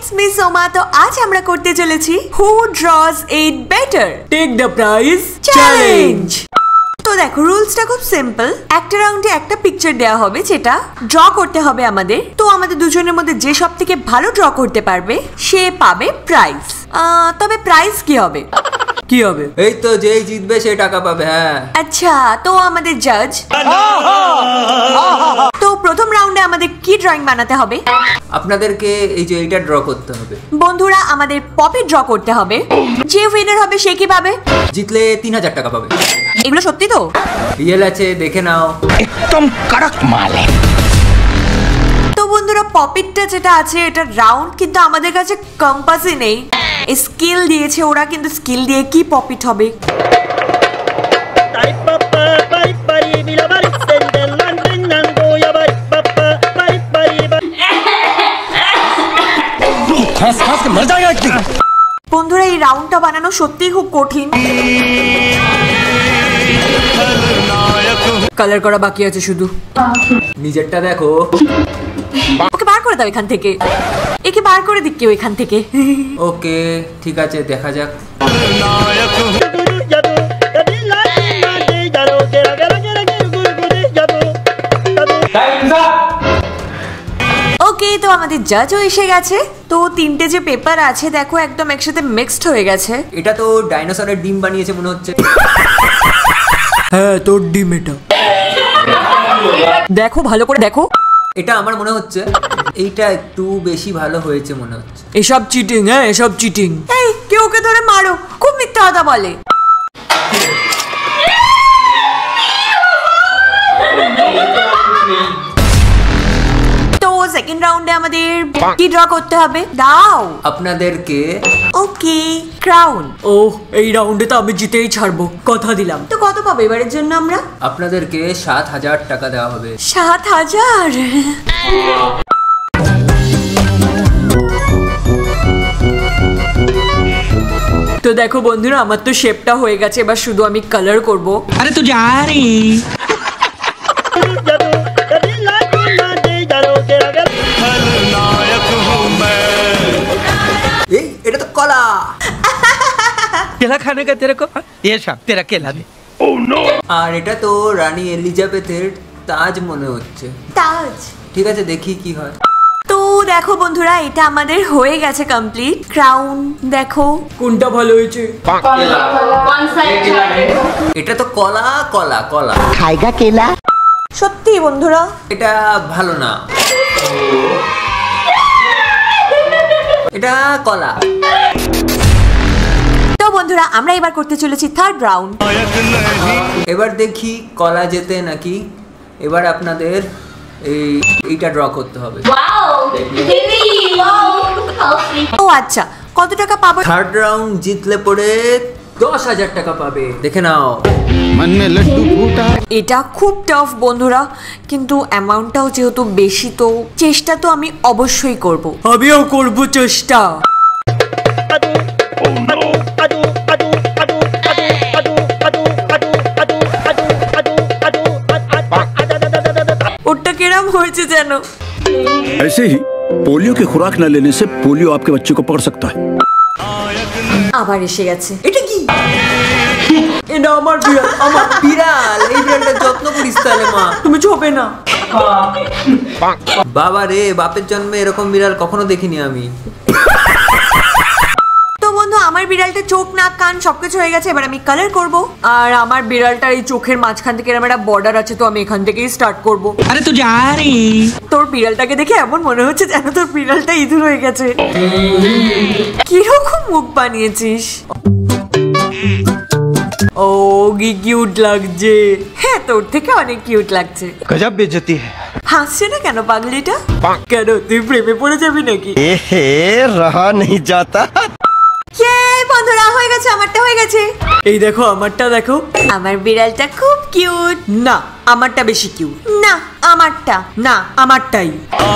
It's me Soma. তো আজ আমরা করতে চলেছি who draws it better take the prize challenge. তো দেখো রুলসটা খুব সিম্পল। একটা রাউন্ডে একটা পিকচার দেওয়া হবে যেটা ড্র করতে হবে আমাদের। তো আমাদের দুজনের মধ্যে যে সব থেকে ভালো ড্র করতে পারবে সে পাবে প্রাইজ। তবে প্রাইজ কি হবে? কি হবে? এই তো যেই জিতবে সে টাকা পাবে। হ্যাঁ আচ্ছা, তো আমাদের জাজ। তো প্রথম রাউন্ডে আমাদের কি ড্রয়িং বানাতে হবে? আপনাদেরকে এই যে এইটা ড্র করতে হবে। বন্ধুরা আমাদের পপি ড্র করতে হবে। যে উইনার হবে সে কি পাবে? জিতলে 3000 টাকা পাবে। এগুলো সত্যি তো? রিয়েল আছে, দেখে নাও। একদম কড়ক মাল। তো বন্ধুরা পপিটটা যেটা আছে এটা রাউন্ড, কিন্তু আমাদের কাছে কম্পাসই নেই। স্কেল দিয়েছে ওরা, কিন্তু স্কেল দিয়ে কি পপিট হবে? বন্ধুরা এই রাউন্ডটা বানানো সত্যিই খুব কঠিন। কালার করা বাকি আছে শুধু। নিজেরটা দেখো। ওকে বার করে দাও এখান থেকে। একে বার করে দিক কেউ এখান থেকে। ওকে ঠিক আছে, দেখা যাক। ওকে, তো আমাদের জাজও এসে গেছে। তো তিনটে যে পেপার আছে দেখো একদম একসাথে মিক্সড হয়ে গেছে। এটা তো ডাইনোসরের ডিম বানিয়েছে মনে হচ্ছে। হ্যাঁ তোর ডিম এটা। দেখো ভালো করে দেখো। এটা আমার মনে হচ্ছে এইটা একটু বেশি ভালো হয়েছে মনে হচ্ছে। এসব চিটিং, হ্যাঁ এসব চিটিং। এই কেউ ওকে ধরে মারো, খুব মিথ্যা কথা বলে। তো সেকেন্ড রাউন্ডে আমাদের কি ড্র করতে হবে? দাও আপনাদেরকে ওকে ক্রাউন। ও এই রাউন্ডে তো আমি জিতেই ছাড়বো, কথা দিলাম। তো কত পাবো এবারের জন্য আমরা? আপনাদেরকে 7000 টাকা দেওয়া হবে। 7000? তো দেখো বন্ধুরা আমার তো শেপটা হয়ে গেছে, এবার শুধু আমি কালার করব। আরে তুই যা রে। এই এটা তো কলা। কেলা খানে কা তেরে কো? ये सब तेरा केला दे। Oh no. আর এটা তো রানী এলিজাবেথের তাজ মনে হচ্ছে। তাজ? ঠিক আছে দেখি কি হয়। তো দেখো বন্ধুরা এটা আমাদের হয়ে গেছে কমপ্লিট ক্রাউন। দেখো কোনটা ভালো হয়েছে? এটা তো কলা কলা কলা। खाएगा केला? সত্যি বন্ধুরা এটা ভালো না। এটা কলা। তো বন্ধুরা আমরা এবার করতে চলেছি থার্ড রাউন্ড। এবার দেখি কলা জেতে নাকি। এবার আপনাদের এইটা ড্র করতে হবে। ও আচ্ছা, কত টাকা পাবো? থার্ড রাউন্ড জিতলে পরে 10000 টাকা পাবে। দেখে নাও। मन में लड्डू फूटा। এটা খুব টাফ বন্ধুরা, কিন্তু অ্যামাউন্টটাও যেহেতু বেশি, তো চেষ্টা তো আমি অবশ্যই করব। আমিও করবো চেষ্টা। ওটা কিরম হয়েছে যেন? ऐसे ही पोलियो की खुराक न लेने से पोलियो आपके बच्चे को पकड़ सकता है। আবার এসে গেছে। এটা কি? এটা আমার বিড়াল। আমার বিড়াল। এই বিড়ালটা যত্ন করিস তাহলে মা। তুমি ছোবে না। বাবা রে, বাপের জন্মে এরকম বিড়াল কখনো দেখিনি আমি। তো বন্ধু আমার বিড়ালটা চোখ নাক কান সবকিছু হয়ে গেছে, এবার আমি কালার করব। আর আমার বিড়ালটার এই চোখের মাঝখান থেকে এরকম একটা বর্ডার আছে, তো আমি এখান থেকেই স্টার্ট করব। अरे तू जा रे। তোর বিড়ালটাকে দেখে এমন মনে হচ্ছে যেন তোর বিড়ালটা ইঁদুর হয়ে গেছে। কিরকম মুখ বানিয়েছিস? ও কি কিউট লাগছে। হ্যাঁ তোর থেকে অনেক কিউট লাগছে। गजब बेइज्जती है। হাসছে না কেন পাগলিটা? কেন তুই প্রেমে পড়ে যাবি নাকি? एहे रहा नहीं जाता। বন্ধুরা হয়ে গেছে, আমারটা হয়ে গেছে। এই দেখো আমারটা দেখো। আমার বিড়ালটা খুব কিউট। না আমারটা বেশি কিউট। না আমারটা। না আমারটাই।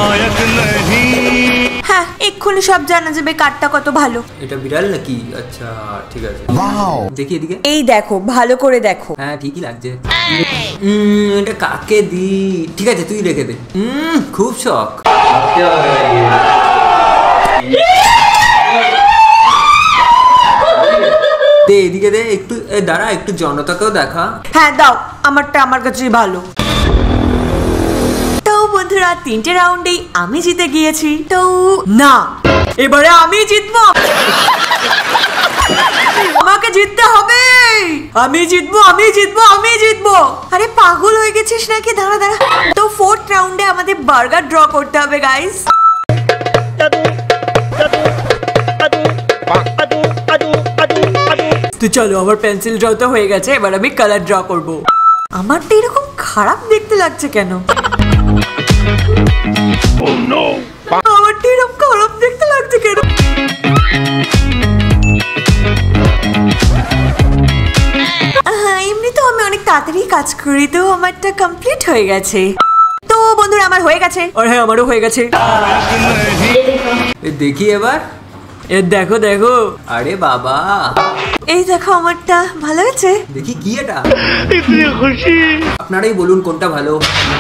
হ্যাঁ এক্ষুনি সব জানা যাবে কারটা কত ভালো। এটা বিড়াল নাকি? আচ্ছা ঠিক আছে, দেখি এদিকে। এই দেখো ভালো করে দেখো। হ্যাঁ ঠিকই লাগছে। এটা কাকে দি? ঠিক আছে তুই রেখে দে। খুব শখ। এদিকে দে একটু, দাঁড়া একটু জনতাকেও দেখা। হ্যাঁ দাও, আমারটা আমার কাছেই ভালো। তো বন্ধুরা 3টে রাউন্ডেই আমি জিতে গিয়েছি। তো না, এবারে আমি জিতবো, আমাকে জিততে হবে। আমি জিতবো, আমি জিতবো, আমি জিতবো। আরে পাগল হয়ে গেছিস নাকি? দাঁড়া দাঁড়া। তো 4th রাউন্ডে আমাদের বার্গার ড্র করতে হবে গাইস। তো চলো, আমার পেন্সিল ড্র তো হয়ে গেছে, এবার আমি কালার ড্র করব। আমারটা এরকম খারাপ দেখতে লাগছে কেন? আমারটা এরকম খারাপ দেখতে লাগছে কেন? এমনি তো আমি অনেক তাড়াতাড়ি কাজ করি, তো আমারটা কমপ্লিট হয়ে গেছে। তো বন্ধুরা আমার হয়ে গেছে। আর হ্যাঁ, আমারও হয়ে গেছে। দেখি এবার, দেখো দেখো। আরে বাবা, এই দেখো আমারটা ভালো হয়েছে। দেখি কি এটা, আপনারাই বলুন কোনটা ভালো।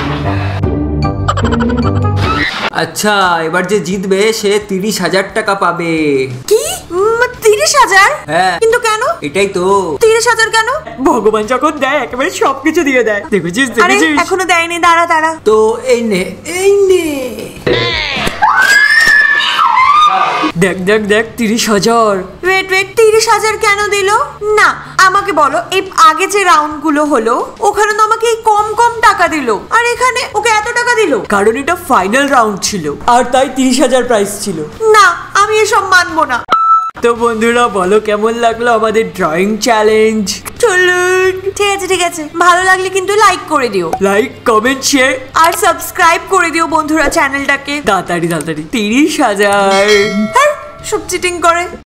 আচ্ছা, এবার যে জিতবে সে 30,000 টাকা পাবে। কি? 30,000? হ্যাঁ। কিন্তু কেন? এটাই তো। 30,000 কেন? ভগবান যখন দেয় একেবারে সবকিছু দিয়ে দেয়। দেখেছিস দেখেছিস? এখনো দেয়নি, দাঁড়া দাঁড়া। তো এই নে, এই নে। দেখ দেখ দেখ, 30,000। ওয়েট ওয়েট, 30,000 কেন দিল? না আমাকে বলো, এই আগে যে রাউন্ড গুলো হলো ওখানে তো আমাকে কম কম টাকা দিল, আর এখানে ওকে এত টাকা দিল। কারণ এটা ফাইনাল রাউন্ড ছিল, আর তাই 30,000 প্রাইস ছিল। না, আমি এসব মানবো না। তো বন্ধুরা বলো কেমন লাগলো আমাদের ড্রয়িং চ্যালেঞ্জ? চলুন, ঠিক আছে ঠিক আছে, ভালো লাগলে কিন্তু লাইক করে দিও। লাইক, কমেন্ট, শেয়ার আর সাবস্ক্রাইব করে দিও বন্ধুরা চ্যানেলটাকে। তাড়াতাড়ি তাড়াতাড়ি। 30,000। হ্যাঁ, সব চিটিং করে।